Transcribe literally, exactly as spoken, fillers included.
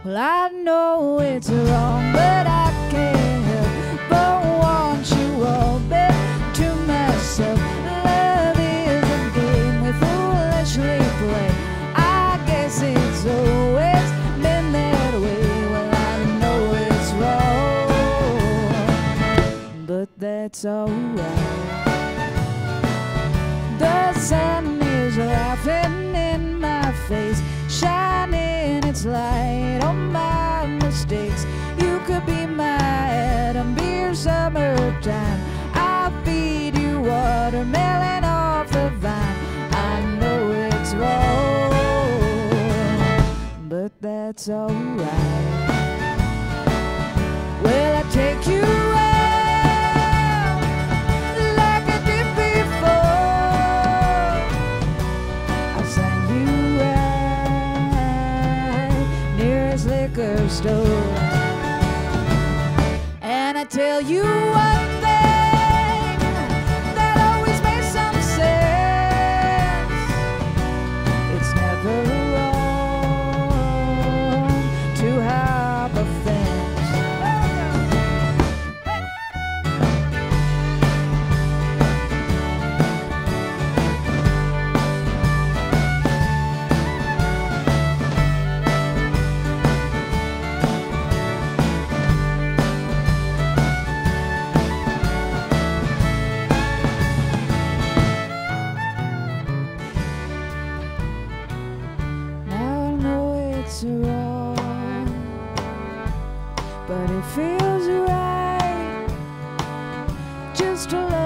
Well, I know it's wrong, but I can't help but want you all back to myself. Love is a game we foolishly play. I guess it's always been that way. Well, I know it's wrong, but that's alright. The sun is laughing in my face, shining its light on my mistakes. You could be my Adam, be your summertime. I'll feed you watermelon off the vine. I know it's wrong, but that's alright. Well, I take you out like I did before. I'll sign you right nearest liquor store, and I tell you one thing that always makes some sense. It's never wrong to hop a fence. Now I know it's wrong, but it feels right just to